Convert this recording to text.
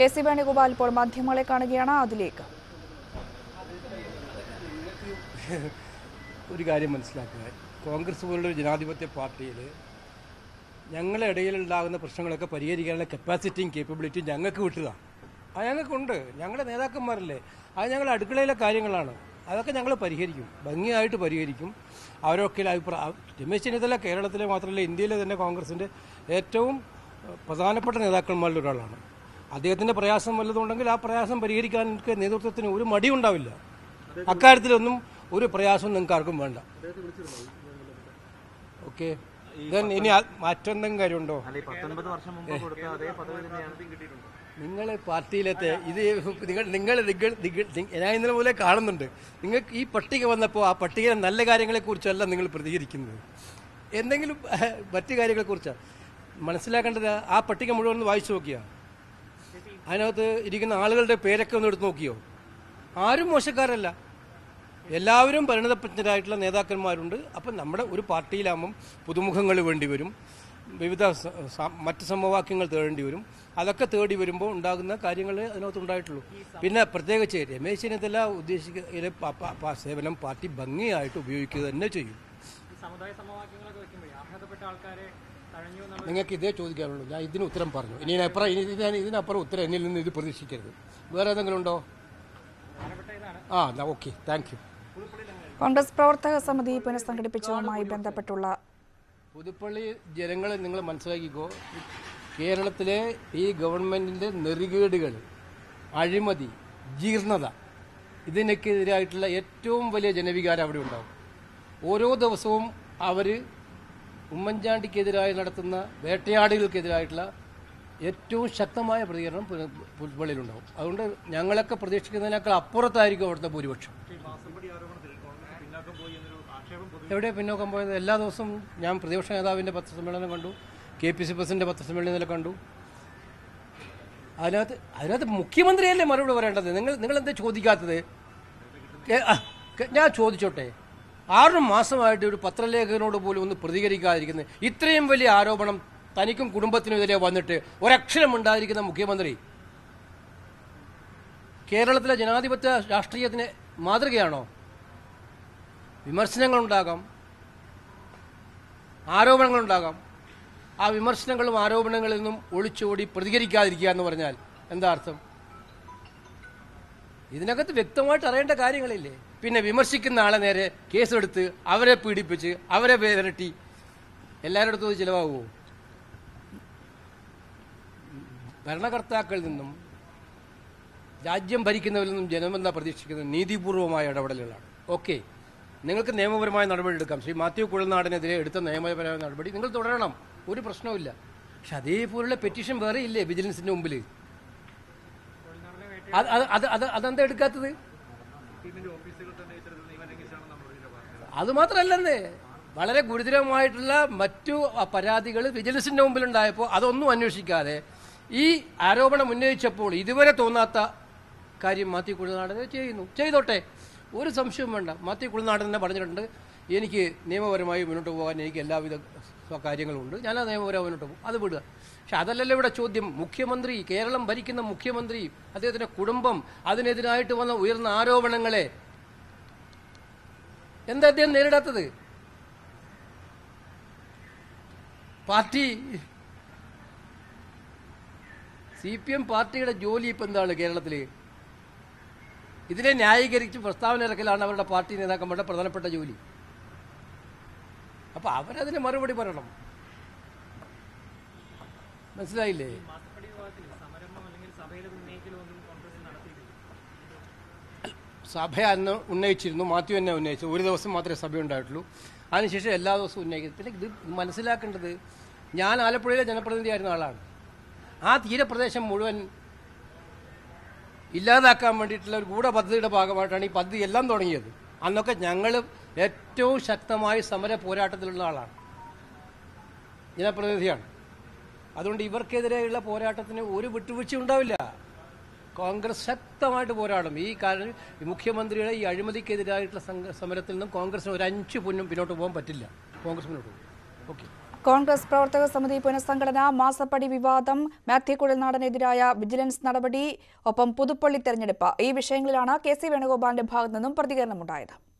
K C. Venugopal ഇപ്പോൾ മാധ്യമങ്ങളെ കാണുകയാണ്. അതിലേക്ക് ഒരു കാര്യം മനസ്സിലാക്കുക, കോൺഗ്രസ് പോലുള്ളൊരു ജനാധിപത്യ പാർട്ടിയിൽ ഞങ്ങളുടെ ഇടയിലുണ്ടാകുന്ന പ്രശ്നങ്ങളൊക്കെ പരിഹരിക്കാനുള്ള കപ്പാസിറ്റിയും കേപ്പബിലിറ്റിയും ഞങ്ങൾക്ക് വിട്ടതാണ്. അത് ഞങ്ങൾക്കുണ്ട്. ഞങ്ങളുടെ നേതാക്കന്മാരല്ലേ, അത് ഞങ്ങളുടെ അടുക്കളയിലെ കാര്യങ്ങളാണ്. അതൊക്കെ ഞങ്ങൾ പരിഹരിക്കും, ഭംഗിയായിട്ട് പരിഹരിക്കും. അവരൊക്കെ അഭിപ്രായം രമേശ് ചെന്നിത്തല കേരളത്തിലെ മാത്രമല്ല ഇന്ത്യയിലെ തന്നെ കോൺഗ്രസിൻ്റെ ഏറ്റവും പ്രധാനപ്പെട്ട നേതാക്കന്മാരിൽ ഒരാളാണ്. അദ്ദേഹത്തിൻ്റെ പ്രയാസം വല്ലതുണ്ടെങ്കിൽ ആ പ്രയാസം പരിഹരിക്കാൻ നേതൃത്വത്തിന് ഒരു മടിയുണ്ടാവില്ല. അക്കാര്യത്തിലൊന്നും ഒരു പ്രയാസവും നിങ്ങൾക്ക് ആർക്കും വേണ്ട. ഓക്കെ, ഇനി മറ്റൊന്നും കാര്യമുണ്ടോ? നിങ്ങൾ പാർട്ടിയിലത്തെ ഇത് നിങ്ങൾ ഞാൻ ഇന്നലെ പോലെ കാണുന്നുണ്ട്. നിങ്ങൾക്ക് ഈ പട്ടിക വന്നപ്പോൾ ആ പട്ടികയിലെ നല്ല കാര്യങ്ങളെക്കുറിച്ചല്ല നിങ്ങൾ പ്രതികരിക്കുന്നത്, എന്തെങ്കിലും മറ്റു കാര്യങ്ങളെക്കുറിച്ചാണ് മനസ്സിലാക്കേണ്ടത്. ആ പട്ടിക മുഴുവൻ ഒന്ന് വായിച്ചു നോക്കിയാൽ അതിനകത്ത് ഇരിക്കുന്ന ആളുകളുടെ പേരൊക്കെ ഒന്ന് എടുത്ത് നോക്കിയോ? ആരും മോശക്കാരല്ല, എല്ലാവരും പരിണതപ്രജ്ഞരായിട്ടുള്ള നേതാക്കന്മാരുണ്ട്. അപ്പം നമ്മുടെ ഒരു പാർട്ടിയിലാകുമ്പം പുതുമുഖങ്ങൾ വേണ്ടി വരും, വിവിധ മറ്റ് സമവാക്യങ്ങൾ തേടേണ്ടി വരും. അതൊക്കെ തേടി വരുമ്പോൾ ഉണ്ടാകുന്ന കാര്യങ്ങൾ അതിനകത്ത് ഉണ്ടായിട്ടുള്ളൂ. പിന്നെ പ്രത്യേകിച്ച് രമേശ് ചെന്നിത്തല ഉദ്ദേശിക്കുന്ന സേവനം പാർട്ടി ഭംഗിയായിട്ട് ഉപയോഗിക്കുക തന്നെ ചെയ്യും. നിങ്ങൾക്ക് ഇതേ ചോദിക്കാനുള്ളൂ. ഞാൻ ഇതിന് ഉത്തരം പറഞ്ഞു. ഇതിനപ്പുറം ഉത്തരം എന്നിൽ നിന്ന് ഇത് പ്രതീക്ഷിക്കരുത്. വേറെ ഏതെങ്കിലും ഉണ്ടോ? Okay, thank you. കോൺഗ്രസ് പ്രവർത്തക സമിതി പുനഃസംഘടിപ്പിച്ചതുമായി ബന്ധപ്പെട്ടുള്ള പുതുപ്പള്ളി ജനങ്ങളെ നിങ്ങൾ മനസ്സിലാക്കിക്കോ. കേരളത്തിലെ ഈ ഗവൺമെൻറ്റിൻ്റെ നെറികേടുകൾ, അഴിമതി, ജീർണത, ഇതിനൊക്കെതിരായിട്ടുള്ള ഏറ്റവും വലിയ ജനവികാരം അവിടെ ഉണ്ടാകും. ഓരോ ദിവസവും അവർ ഉമ്മൻചാണ്ടിക്കെതിരായി നടത്തുന്ന വേട്ടയാടുകൾക്കെതിരായിട്ടുള്ള ഏറ്റവും ശക്തമായ പ്രതികരണം പുതുപ്പള്ളിയിലുണ്ടാകും. അതുകൊണ്ട് ഞങ്ങളൊക്കെ പ്രതീക്ഷിക്കുന്നതിനേക്കാൾ അപ്പുറത്തായിരിക്കും അവിടുത്തെ ഭൂരിപക്ഷം. എവിടെ പിന്നോക്കം പോയത്? എല്ലാ ദിവസവും ഞാൻ പ്രതിപക്ഷ നേതാവിൻ്റെ പത്രസമ്മേളനം കണ്ടു, KPC പ്രസിഡന്റ് പത്രസമ്മേളനം കണ്ടു. അതിനകത്ത് മുഖ്യമന്ത്രിയല്ലേ മറുപടി പറയേണ്ടത്. നിങ്ങളെന്താ ചോദിക്കാത്തത്? ഞാൻ ചോദിച്ചോട്ടെ, 6 മാസമായിട്ട് ഒരു പത്രലേഖകനോട് പോലും ഒന്ന് പ്രതികരിക്കാതിരിക്കുന്നത്, ഇത്രയും വലിയ ആരോപണം തനിക്കും കുടുംബത്തിനുമെതിരെ വന്നിട്ട് ഒരക്ഷരം ഉണ്ടായിരിക്കുന്ന മുഖ്യമന്ത്രി കേരളത്തിലെ ജനാധിപത്യ രാഷ്ട്രീയത്തിന് മാതൃകയാണോ? വിമർശനങ്ങളുണ്ടാകാം, ആരോപണങ്ങളുണ്ടാകാം. ആ വിമർശനങ്ങളും ആരോപണങ്ങളിൽ നിന്നും ഒളിച്ചോടി പ്രതികരിക്കാതിരിക്കുക എന്ന് പറഞ്ഞാൽ എന്താ അർത്ഥം? ഇതിനകത്ത് വ്യക്തമായിട്ട് അറിയേണ്ട കാര്യങ്ങളില്ലേ? പിന്നെ വിമർശിക്കുന്ന ആളെ നേരെ കേസെടുത്ത് അവരെ പീഡിപ്പിച്ച് അവരെ വിരട്ടി എല്ലാവരുടെ അടുത്തും ചിലവാകുമോ? ഭരണകർത്താക്കളിൽ നിന്നും രാജ്യം ഭരിക്കുന്നവരിൽ നിന്നും ജനമെന്താ പ്രതീക്ഷിക്കുന്നത്? നീതിപൂർവമായ ഇടപെടലുകളാണ്. ഓക്കെ, നിങ്ങൾക്ക് നിയമപരമായ നടപടി എടുക്കാം. ശ്രീ മാത്യു കുഴൽനാടനെതിരെ എടുത്ത നിയമപരമായ നടപടി നിങ്ങൾ തുടരണം, ഒരു പ്രശ്നവുമില്ല. പക്ഷെ അതേപോലുള്ള പെറ്റീഷൻ വേറെ ഇല്ലേ വിജിലൻസിന്റെ മുമ്പിൽ? അതെന്താ എടുക്കാത്തത്? അതുമാത്രമല്ലെന്നേ, വളരെ ഗുരുതരമായിട്ടുള്ള മറ്റു പരാതികൾ വിജിലൻസിന്റെ മുമ്പിലുണ്ടായപ്പോൾ അതൊന്നും അന്വേഷിക്കാതെ ഈ ആരോപണം ഉന്നയിച്ചപ്പോൾ ഇതുവരെ തോന്നാത്ത കാര്യം മാത്യു കുഴൽനാടനെ ചെയ്തോട്ടെ, ഒരു സംശയവും വേണ്ട. മാത്യു കുഴൽനാടൻ തന്നെ പറഞ്ഞിട്ടുണ്ട്, എനിക്ക് നിയമപരമായി മുന്നോട്ട് പോകാൻ എനിക്ക് എല്ലാവിധ കാര്യങ്ങളുണ്ട്, ഞാൻ ആ നിയമപരമായി മുന്നോട്ട് പോകും, അത് വിടുക. പക്ഷെ അതല്ലല്ലോ ഇവിടെ ചോദ്യം. മുഖ്യമന്ത്രി, കേരളം ഭരിക്കുന്ന മുഖ്യമന്ത്രി, അദ്ദേഹത്തിൻ്റെ കുടുംബം, അതിനെതിരായിട്ട് വന്ന ഉയർന്ന ആരോപണങ്ങളെ എന്താ അദ്ദേഹം നേരിടാത്തത്? പാർട്ടി CPM പാർട്ടിയുടെ ജോലി ഇപ്പം എന്താണ് കേരളത്തിൽ? ഇതിനെ ന്യായീകരിച്ച് പ്രസ്താവന ഇറക്കലാണ് അവരുടെ പാർട്ടി നേതാക്കന്മാരുടെ പ്രധാനപ്പെട്ട ജോലി. അപ്പോൾ അവരതിന് മറുപടി പറയണം. മനസ്സിലായില്ലേ? സഭ അന്ന് ഉന്നയിച്ചിരുന്നു, മാത്യു തന്നെ ഉന്നയിച്ചു. ഒരു ദിവസം മാത്രമേ സഭ ഉണ്ടായിട്ടുള്ളൂ, അതിനുശേഷം എല്ലാ ദിവസവും ഉന്നയിക്കുന്നത്. പിന്നെ ഇത് മനസ്സിലാക്കേണ്ടത്, ഞാൻ ആലപ്പുഴയിലെ ജനപ്രതിനിധിയായിരുന്ന ആളാണ്. ആ തീരപ്രദേശം മുഴുവൻ ഇല്ലാതാക്കാൻ വേണ്ടിയിട്ടുള്ള ഒരു ഗൂഢപദ്ധതിയുടെ ഭാഗമായിട്ടാണ് ഈ പദ്ധതി എല്ലാം തുടങ്ങിയത്. അന്നൊക്കെ ഞങ്ങൾ ഏറ്റവും ശക്തമായ സമര പോരാട്ടത്തിലുള്ള ആളാണ്, ജനപ്രതിനിധിയാണ്. അതുകൊണ്ട് ഇവർക്കെതിരെയുള്ള പോരാട്ടത്തിന് ഒരു വിട്ടുവീഴ്ച ഉണ്ടാവില്ല. കോൺഗ്രസ് ശക്തമായിട്ട് പോരാടും. ഈ കാരണം മുഖ്യമന്ത്രിയുടെ ഈ അഴിമതിക്കെതിരായിട്ടുള്ള സമരത്തിൽ നിന്നും കോൺഗ്രസിന് ഒരു 5 പൊന്നും പിന്നോട്ട് പോകാൻ പറ്റില്ല. കോൺഗ്രസ് മുന്നോട്ട് പോകും. ഓക്കെ. കോൺഗ്രസ് പ്രവർത്തക സമിതി പുനഃസംഘടന, മാസപ്പടി വിവാദം, മാത്യു കുഴൽനാടനെതിരായ വിജിലൻസ് നടപടി, ഒപ്പം പുതുപ്പള്ളി തെരഞ്ഞെടുപ്പ്, ഈ വിഷയങ്ങളിലാണ് കെ.സി. വേണുഗോപാലിന്റെ ഭാഗത്തു നിന്നും പ്രതികരണമുണ്ടായത്.